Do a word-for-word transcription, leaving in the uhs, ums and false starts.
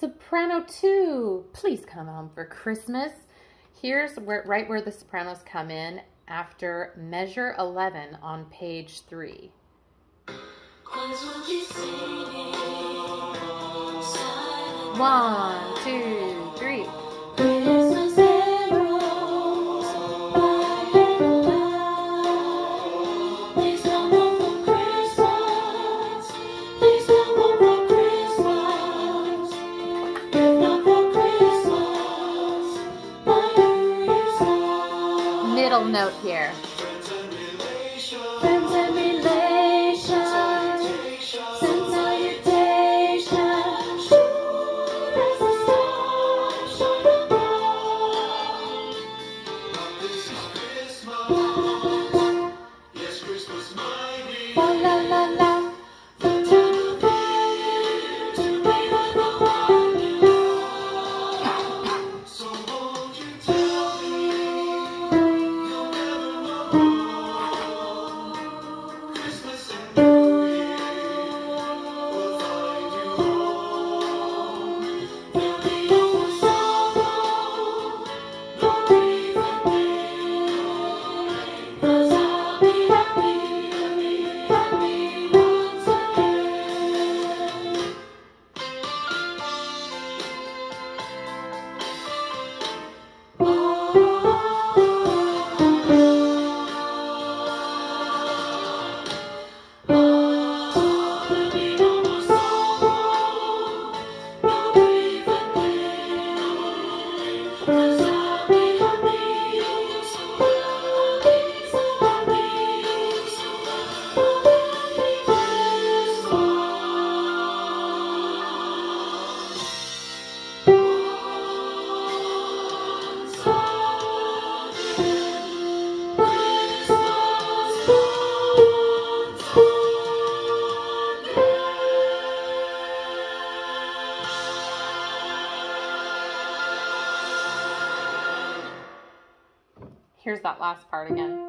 Soprano two, Please Come Home for Christmas. Here's where, right where the sopranos come in after measure eleven on page three. One, two, three. Middle note here. Friends and relations, send salutations, sure as the stars shine above. This is Christmas, yes, Christmas, my dear. La la la la. The time of year to be with the one you love. So won't you tell me? Here's that last part again.